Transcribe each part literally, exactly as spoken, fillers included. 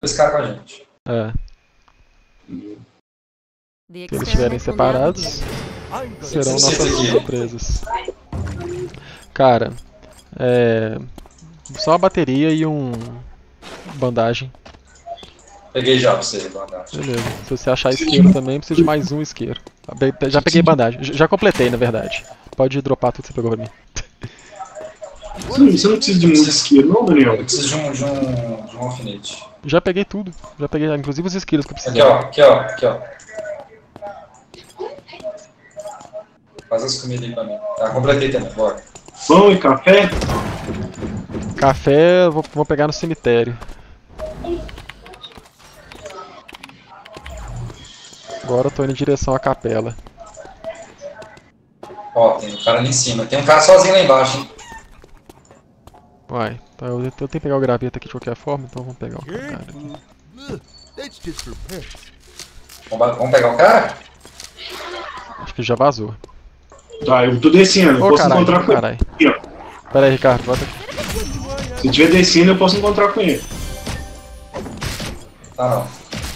esse cara com a gente. É. Se eles estiverem separados, serão nossas surpresas. Cara, é. Só a bateria e um. bandagem. Peguei já pra você, bandagem. Beleza. Se você achar isqueiro também, precisa de mais um isqueiro. Já peguei bandagem. Já completei, na verdade. Pode dropar tudo que você pegou pra mim. Você não precisa de muito isqueiro, não, Daniel? Eu preciso de um, de um, de um alfinete. Já peguei tudo. Já peguei, inclusive os isqueiros que eu Aqui, precisava. ó, aqui, ó, aqui, ó. Faz as comidas aí pra mim. Tá, completei também, bora. Pão e café? Café eu vou, vou pegar no cemitério. Agora eu tô indo em direção à capela. Ó, tem um cara ali em cima. Tem um cara sozinho lá embaixo, hein? Uai, então eu, eu tenho que pegar o graveto aqui de qualquer forma, então vamos pegar o cara aqui. Vamos, vamos pegar o cara? Acho que já vazou. Tá, eu tô descendo, eu Ô, posso carai, encontrar com carai. ele. Aqui, ó. Pera aí, Ricardo, volta aqui. Se eu estiver descendo, eu posso encontrar com ele. Tá, não.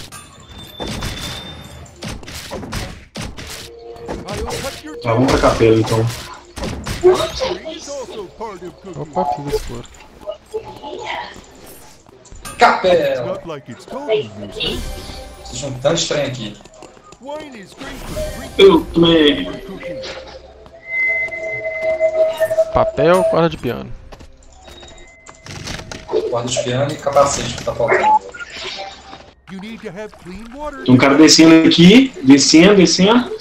Tá, vamos pra capela então. Opa, preciso desse couro. Capela! Tô juntando estranho aqui. Eu tomei. Papel, corda de piano. Corda de piano e capacete que tá faltando. Tem um cara descendo aqui, descendo, descendo.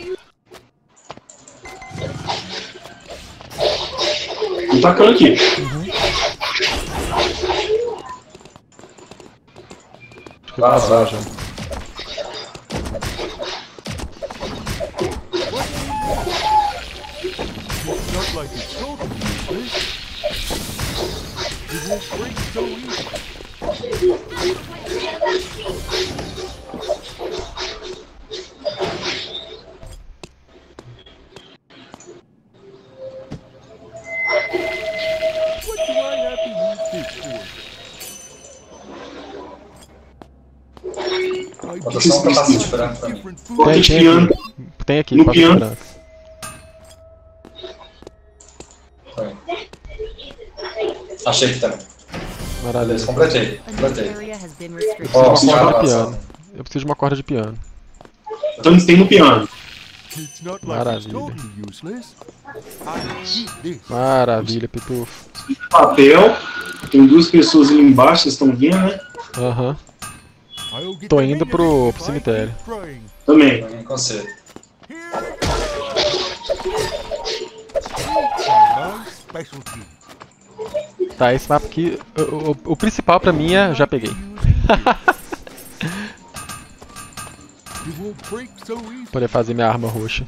Tô tacando aqui. Uhum. Acho que Vaza, vazou vaza. já. Bota só um capacete branco pra mim. Corte Tem, de tem piano. aqui. Tem aqui, No papel piano. branco. Também. Achei aqui também. Maravilha. Beleza, completei. Completei. Eu Ó, preciso de uma cara, corda de passando. piano. Eu preciso de uma corda de piano. Então tem no piano. Maravilha. Maravilha, Pitufo. Papel. Tem duas pessoas ali embaixo, vocês estão vendo, né? Aham. Tô indo pro, pro cemitério. Também. Pra mim, com você. Tá, esse mapa aqui, o, o, o principal pra mim é já peguei. Poder fazer minha arma roxa.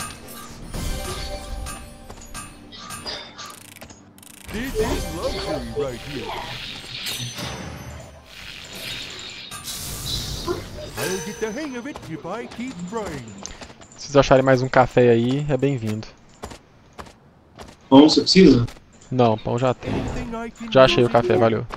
Se vocês acharem mais um café aí, é bem-vindo. Pão, você precisa? Não, pão já tem. Já achei o café, valeu.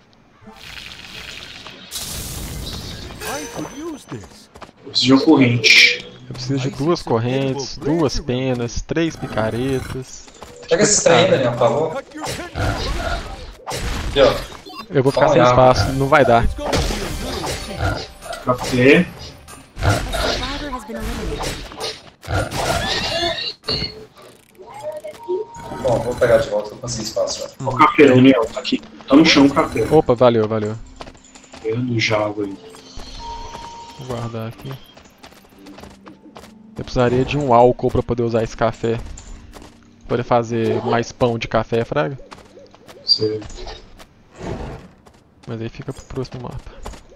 Eu preciso de uma corrente. Eu preciso de duas correntes, duas penas, três picaretas. Pega esse trem aí, Daniel, por favor. Aqui, ó. Eu vou ficar Olha sem a arma. espaço, não vai dar. Café. Bom, vou pegar de volta, eu consegui espaço já. Ó o café, Daniel. Tá aqui. Tá no chão o café. Opa, valeu, valeu. É do Java aí. Vou guardar aqui. Eu precisaria de um álcool pra poder usar esse café. Pra poder fazer mais pão de café, fraga. Você... Mas aí fica pro próximo mapa.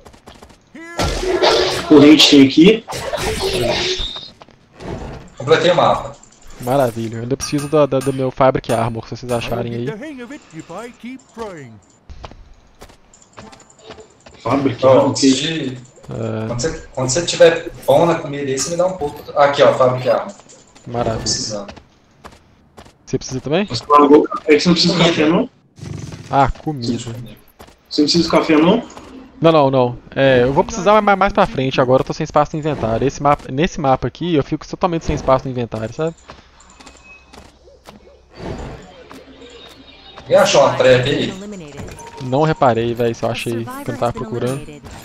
Corrente tem aqui. Completei o mapa. Maravilha, eu ainda preciso do, do, do meu Fabric Armor, se vocês acharem aí. Fábrica. Ó, eu não, preciso que... de... É, Quando você, quando você tiver pão na comida aí, você me dá um pouco. Aqui, ó, fábrica arma. Tô maravilha. precisando. Você precisa também? Você largou... É que você não precisa de café, não? Ah, Preciso de comida. comida. Você não precisa de café, não? Não, não, não. É, eu vou precisar mais, mais pra frente, agora eu tô sem espaço no inventário. Esse mapa, nesse mapa aqui eu fico totalmente sem espaço no inventário, sabe? Alguém achou uma trap aí? Não reparei, velho, se eu achei que eu não tava procurando.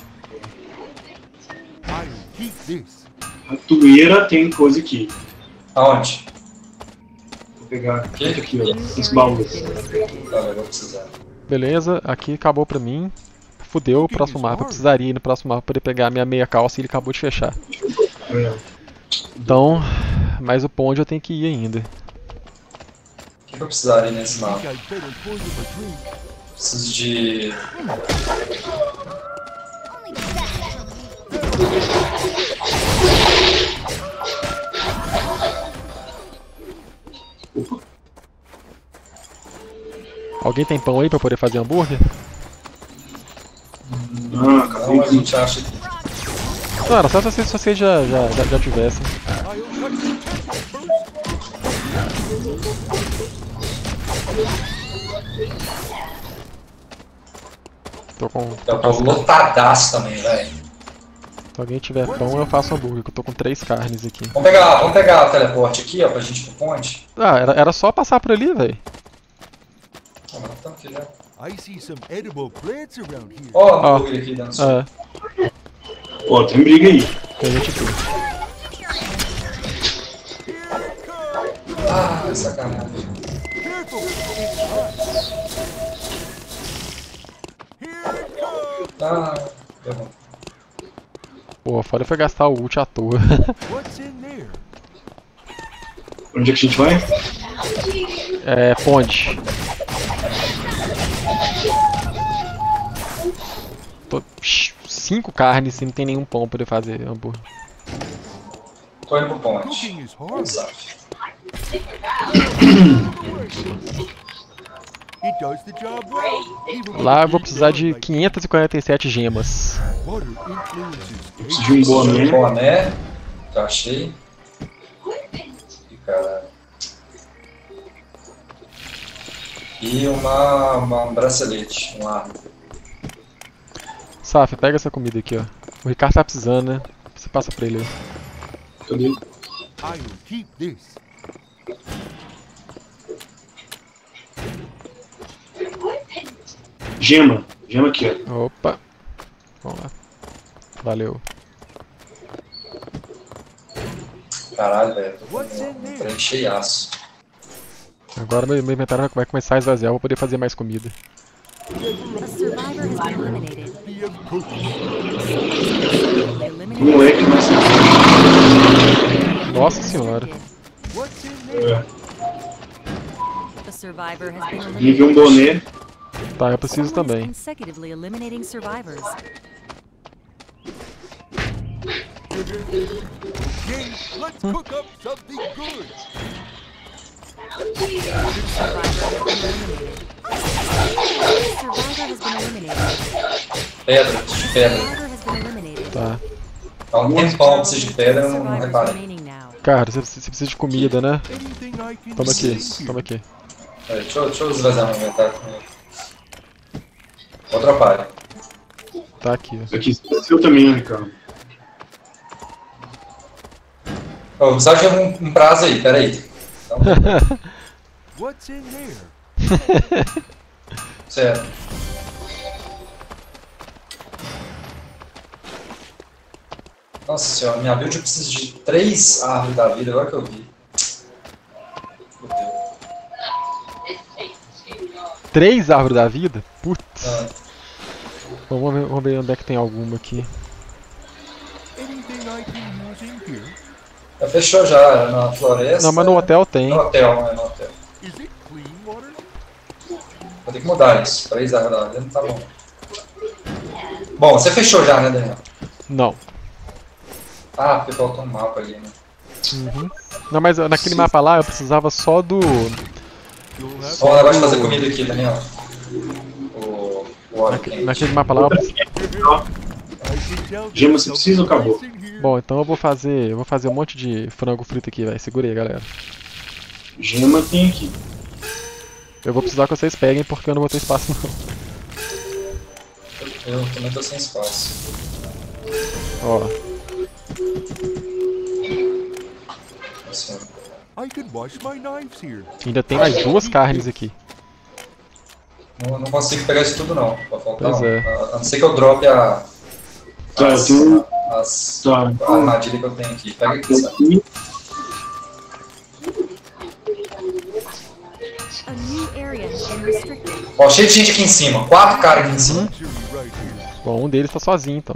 A tueira tem coisa aqui. Aonde? Vou pegar Aqui? aqui, ó. Esse baú. Tá, eu vou precisar. Beleza, aqui acabou pra mim. Fudeu o próximo mapa. Eu precisaria ir no próximo mapa pra poder pegar a minha meia calça e ele acabou de fechar. É. Então, mas o ponte eu tenho que ir ainda. O que, que eu precisaria nesse mapa? Preciso de... Alguém tem pão aí pra poder fazer hambúrguer? Ah, acabei Não, a aqui. gente acha que... Não, era só se vocês, se vocês já, já, já, já tivessem. Tô com. Tô Eu com tô as- lotadaço também, velho. Se alguém tiver pão, eu faço hambúrguer, que eu tô com três carnes aqui. Vamos pegar, vamos pegar o teleporte aqui, ó, pra gente ir pro ponte. Ah, era, era só passar por ali, velho. Ah, mas tá aqui, né? I see some edible plants around here. Ó, o hambúrguer aqui dando soco. É, Ó, tem briga aí. tem gente aqui. Ah, sacanagem. Careful! It's hot. Here it comes! Ah, deu bom. Pô, foda foi gastar o ult à toa. What's in there? Onde é que a gente vai? É, ponte. Tô, psh, cinco carnes e não tem nenhum pão pra poder fazer hambúrguer. Tô indo pro ponte. Cooking is hard. Sabe? It does the job right. Even Lá eu with vou the precisar de like quinhentas e quarenta e sete gemas. water influences Preciso de um boné. Boné. Já achei. Ih, caralho. E uma, uma, um bracelete, um arco. Saf, pega essa comida aqui, ó. O Ricardo tá precisando, né? Você passa pra ele aí. Cadê? I will keep this. Gema. Gema aqui, ó. Opa. Vamos lá. Valeu. Caralho, velho. Tô com What's in um there? trem cheiaço. Agora meu, meu inventário vai começar a esvaziar, eu vou poder fazer mais comida. A survivor has been eliminated. Be of cooking. Um moleque mais. Nossa senhora. What's in there? É. The survivor has been Nível um eliminated. boné. Tá, eu preciso Someone is também. consecutively eliminating survivors. Okay, let's cook up something good. Survivor has been eliminated. Pedra, preciso de pedra. Survivor has been eliminated. Tá. Há um tempão eu preciso de pedra, eu não, não Survivors reparei. remaining now. Cara, você, você precisa de comida, né? Anything I can Toma aqui, Preciso. toma aqui. Peraí, deixa, eu- deixa eu esvaziar meu inventário comigo. Outra palha. Tá aqui, ó. Isso aqui é seu também, né, Ricardo? Ô, eu precisava de um, um prazo aí, peraí. Então, What's in there? sério. Nossa senhora, minha build eu preciso de três árvores da vida, agora que eu vi. Fudeu. Três árvores da vida? Putz. Ah, Bom, vamos ver, vamos ver onde é que tem alguma aqui. Anything I can use in here? já fechou já, era na floresta. Não, mas no hotel tem. No hotel, não é no hotel. Is it clean water? Vou ter que mudar isso. Três árvores da vida não tá bom. Bom, você fechou já, né, Daniel? Não. Ah, porque faltou um mapa ali, né? Uhum. Não, mas naquele mapa lá eu precisava só do. You'll have Só o negócio de fazer comida aqui, Daniel. O, o óleo Naque- quente. naquele mapa lá eu precisava. I can tell Gema, there's você precisa ou acabou? something in here. Bom, então eu vou fazer. Eu vou fazer um monte de frango frito aqui, velho. Segura aí, galera. Gema tem aqui. Eu vou precisar que vocês peguem porque eu não vou ter espaço não. Eu também tô sem espaço. Ó, Assim, I could wash my knives here. ainda tem mais duas carnes aqui. não, não consigo pegar isso tudo não. Vai faltar Pois um. é. A, a não ser que eu drope a. Tá, eu As, tenho- as, Tá. a armadilha que eu tenho aqui. Pega aqui, sabe? Aqui. A new area has been restricted. Ó, cheio de gente aqui em cima. Quatro caras aqui em cima. Luxury right here. Bom, um deles tá sozinho então.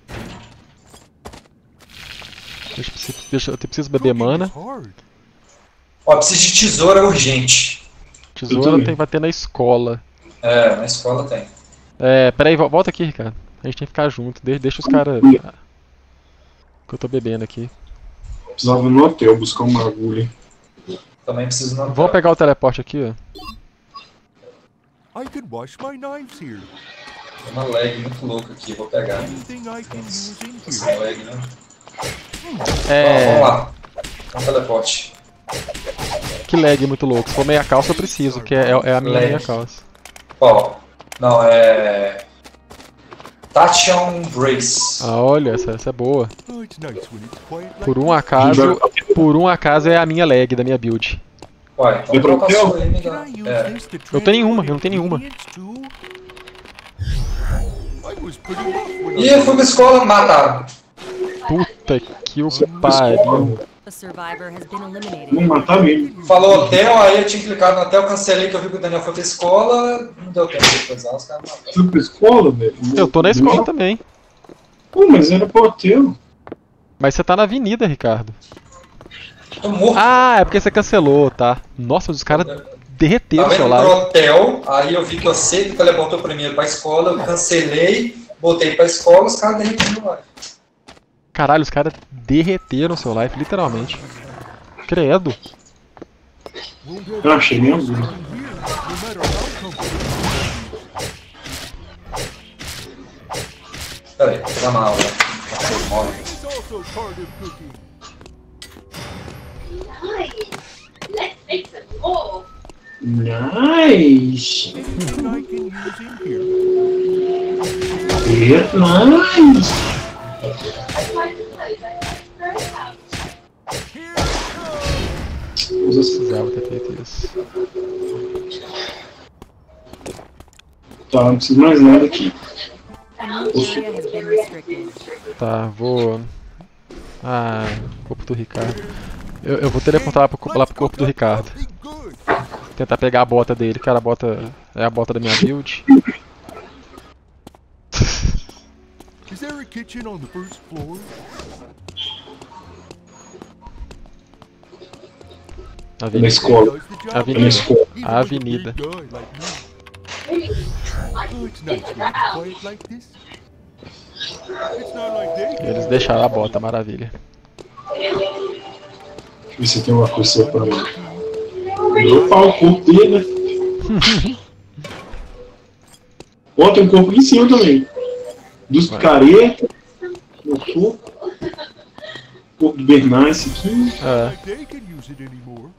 Deixa, eu preciso- deixa, eu preciso beber Cooking mana. is hard. Ó, preciso de tesoura urgente. Eu Tesoura também. tem, vai ter na escola. É, na escola tem. É, peraí, vo- volta aqui, Ricardo. A gente tem que ficar junto. De- deixa os caras. Que eu tô bebendo aqui. Precisava no hotel buscar uma agulha. Também preciso não. Vamos pegar o teleporte aqui, ó. I could wash my knives here. Tem uma lag muito louca aqui, vou pegar. Anything I can use in Essa here. lag, né? Ó, É. vamos lá. É um teleporte. Que lag muito louco. Se for meia calça, eu preciso, que é, é a minha Lag. meia calça. Ó, não, é. Tachyon Brace. Ah, olha, essa, essa é boa. Oh, it's nice when it's quiet like Por um acaso, por um acaso é a minha lag da minha build. Uai, então Deu pra troca a hotel? sua aí, me Can dá. I use É. this to Eu tenho nenhuma, transport eu não tenho nenhuma. ingredients too? I was pretty rough when Ih, I eu fui pra escola, mataram. Puta que o pariu. A survivor has been eliminated. Vamos matar mesmo. Falou hotel, aí eu tinha clicado no hotel, cancelei que eu vi que o Daniel foi pra escola, não deu tempo de coisar, os caras mataram. Fui pra escola, velho. Eu tô na escola também. Pô, mas era pro hotel. Mas você tá na avenida, Ricardo. Tô morto. Ah, é porque você cancelou, tá? Nossa, os caras derreteram Tava o seu indo pro live. hotel, aí eu vi que você que teleportou primeiro pra escola, eu cancelei, botei pra escola, os caras derreteram lá. Caralho, os caras derreteram o seu live, literalmente. Credo. Eu achei nem agulha. here, no matter how comfortable. Pera aí, vou pegar uma aula. Morre. It's also part of cooking. Nice. Let's make some more. Nice. Anything I can use in here. Yeah, nice. I tried to close that first house. Here it comes. Usa essa- Precisava ter feito isso. Tá, não preciso mais nada aqui. A new area has been restricted. Tá, vou. Ah, corpo do Ricardo. Eu, eu vou teleportar lá pro, lá pro corpo do Ricardo. Be good. Tentar pegar a bota dele, cara, a bota é a bota da minha build. Is there a kitchen on the first floor? Na Na avenida. escola. Does the job Avenida. Na escola. even A with a big avenida. guy like me. Really? Oh, it's nice when it's quiet like this. It's not like they can. Eles deixaram a bota, maravilha. Deixa eu ver se tem uma coisa pra mim. Dropar o corpo dele, né? Ó, tem um corpo aqui em cima também. Dos picaretas. O corpo. Corpo do Bernice aqui. É, Like they can use it anymore.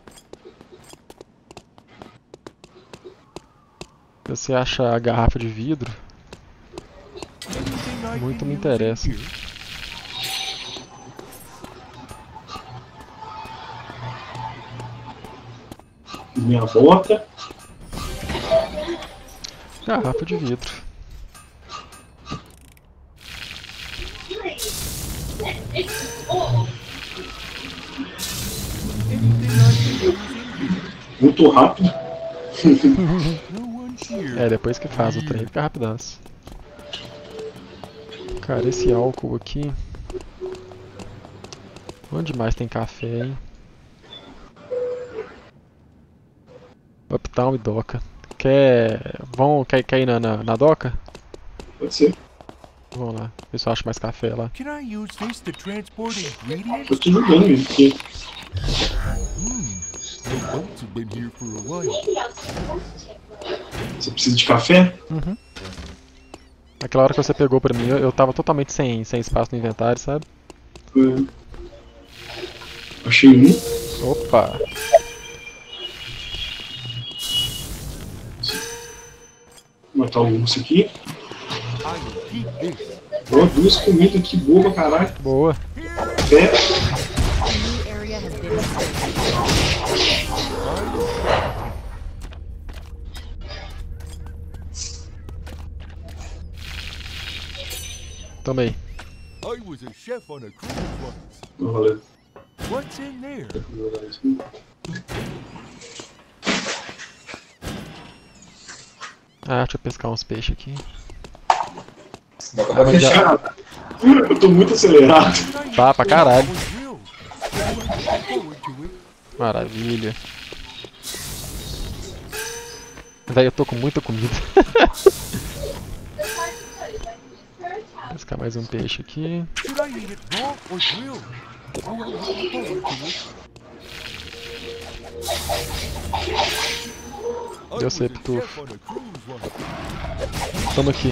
se você acha a garrafa de vidro, Anything I muito can me use interessa. in here. Minha bota. garrafa de vidro. Nice. Let's make some more. Anything I can use in here. Muito rápido. No one's here. É, depois que faz o trem, fica rapidaço. Cara, esse álcool aqui. Onde mais tem café, hein? Uptown e Doca. Quer. Vão. Quer, quer ir na, na, na Doca? Pode ser. Vamos lá. Ver se eu acho mais café lá. Can I use this to transport ingredients? Eu tô jogando mesmo, porque Hmm. The boats have been here for a while. Maybe I'll see. você precisa de café. Uhum. Aquela hora que você pegou pra mim, eu, eu tava totalmente sem, sem espaço no inventário, sabe? É. Achei um. Opa! Vou matar o urso aqui. will keep this. Ó, duas comidas aqui, boa pra caralho. Boa. Pé. A new area has been restricted. Tomei. I was a chef on a cruise once. Não, valeu. What's in there? Vou jogar isso aqui. Ah, deixa eu pescar uns peixes aqui. Bota Ah, pra mas já- fechar. Cara, eu tô muito acelerado. Tá pra caralho. Was real. I'm looking forward to it. Maravilha. Daí eu tô com muita comida. Pescar mais um peixe aqui. Should I eat it raw or grilled? Oh, I'm looking forward to it. I Deu was a certo, Tufo. chef on a cruise once. Tamo aqui.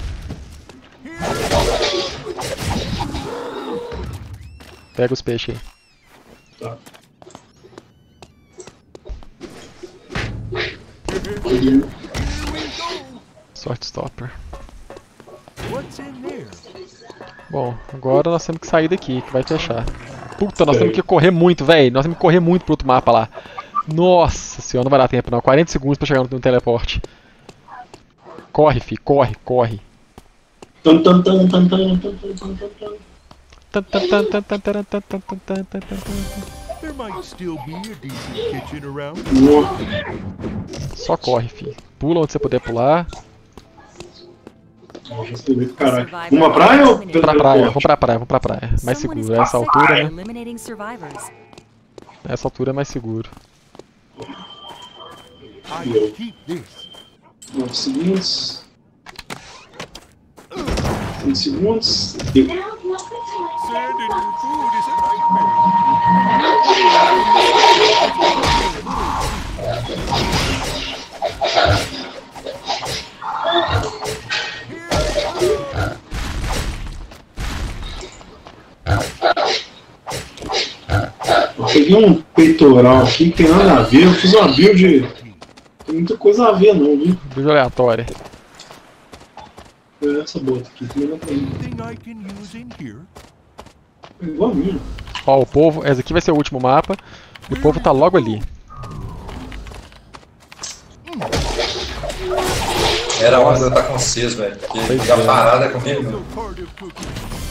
Pega os peixes aí. Tá. Sorte stopper. What's in there? Bom, agora nós temos que sair daqui, que vai fechar. Puta, nós temos que correr muito, velho. Nós temos que correr muito pro outro mapa lá. Nossa senhora, não vai dar tempo não. quarenta segundos pra chegar no, no teleporte. Corre, fi, corre, corre. Tan, tan, tan, tan, tan, tan, tan, tan, tan, tan. Tan, tan, tan, tan, tan, tan, tan, tan, tan, tan, tan, tan. There might still be a decent kitchen around. Nossa. Só corre, fi. Pula onde você puder pular. Já escrevi pro caralho. Uma praia ou Pra praia, vamos pra praia, vamos pra praia. Mais Someone is seguro, essa altura, consecutively né? eliminating survivors. Essa altura é mais seguro. I will keep this. nove segundos. cinco segundos. E- Sand in your food is a nightmare. Eu peguei um peitoral aqui que tem nada a ver. Eu fiz uma build. Tem muita coisa a ver, não, viu? Vídeo aleatório. É essa bota aqui. Também não tem. Anything I can use in here? É igual a minha. Ó, o povo, esse aqui vai ser o último mapa. E o povo tá logo ali. Era hora de eu estar com vocês, velho. Porque Pois ficar é. parada é comigo, meu. No part of cooking.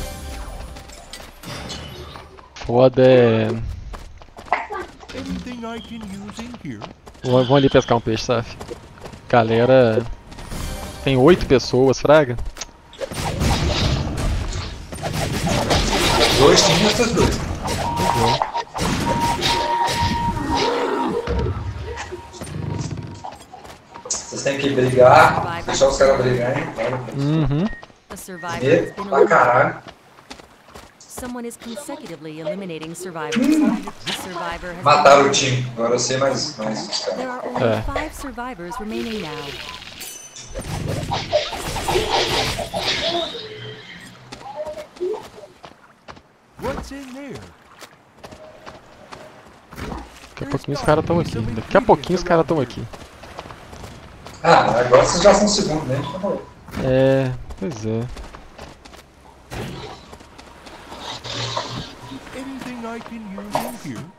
Foda é. Anything I can use in here? Vamos vamos ali pescar um peixe, sabe? Galera. Tem oito pessoas, fraga. Dois tinham essas duas. Vocês têm que brigar, deixar os caras brigarem. Uhum. A survivor E has been pra eliminated. caralho. Someone is consecutively eliminating survivors. The survivor has Mataram o been time. Agora eu sei mais, mais os There caras. are only É. five survivors remaining now. What's in there? Daqui a pouquinho os caras estão aqui. Daqui a pouquinho os caras estão aqui. Ah, agora vocês já são segundo, né? Tá bom. É. Pois é. Anything I can use in here?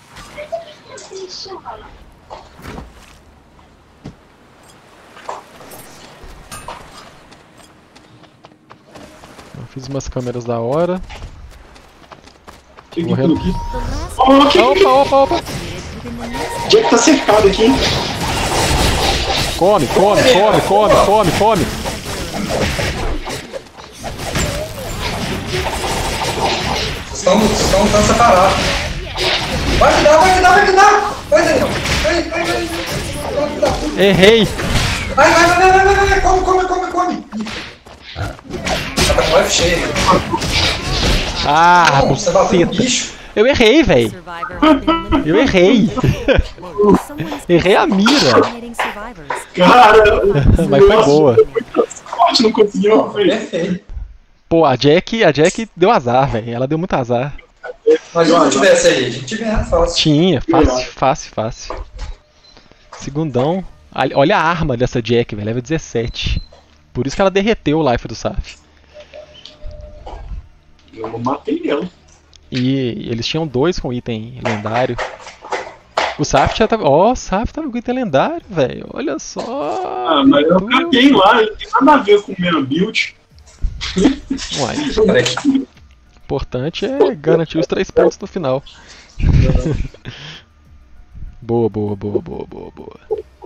Eu fiz umas câmeras da hora. Que que Morrendo. aqui? The last Ó, que Opa, opa, opa! within the next Jack tá cercado aqui, hein? Come, come, come, come, come, come! Vocês estão estão lutando separados. Vai que dá, vai que dá, vai que dá! Vai, Daniel! Vai, vai, vai! Vai que dá. Errei! Vai, vai, vai, vai, vai, vai, vai! Come, come, come, come! Tá com o F cheio. Ah, Não, você bateu no buceta! bicho. Eu errei, véi! survivor has been eliminated. Eu errei! Someone is Errei a mira! eliminating survivors. Cara, Mas foi boa. Forte, não conseguiu, foi. Perfeito. Pô, a Jack, a Jack deu azar, velho. Ela deu muito azar. Mas se não tivesse aí, a gente ganha fácil. Tinha, fácil, fácil, fácil. Segundão. Ali- Olha a arma dessa Jack, velho. Level dezessete. Por isso que ela derreteu o life do Saf. Eu não matei ela. E eles tinham dois com item lendário. O Saf já tava. Ó, oh, o Saf tava com item lendário, velho. Olha só. Ah, mas eu caguei lá, não tem nada a ver com minha build. Uai. O importante é garantir os três pontos no final. Boa, boa, boa, boa, boa, boa.